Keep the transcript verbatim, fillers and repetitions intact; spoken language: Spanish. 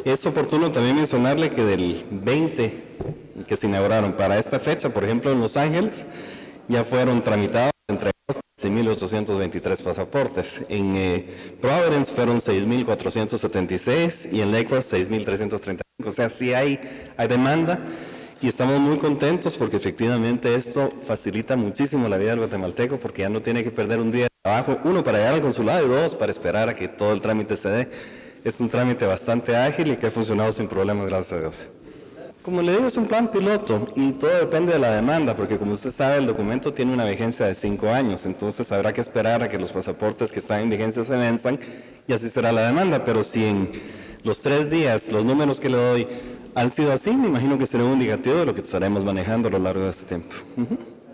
Es oportuno también mencionarle que del veinte que se inauguraron para esta fecha, por ejemplo en Los Ángeles, ya fueron tramitados entre seis mil ochocientos veintitrés pasaportes. En eh, Providence fueron seis mil cuatrocientos setenta y seis y en Lakewood seis mil trescientos treinta y cinco. O sea, sí hay, hay demanda y estamos muy contentos porque efectivamente esto facilita muchísimo la vida del guatemalteco porque ya no tiene que perder un día de trabajo, uno para llegar al consulado y dos para esperar a que todo el trámite se dé. Es un trámite bastante ágil y que ha funcionado sin problemas, gracias a Dios. Como le digo, es un plan piloto y todo depende de la demanda, porque como usted sabe, el documento tiene una vigencia de cinco años, entonces habrá que esperar a que los pasaportes que están en vigencia se venzan y así será la demanda, pero si en los tres días los números que le doy han sido así, me imagino que será un indicativo de lo que estaremos manejando a lo largo de este tiempo. Uh-huh.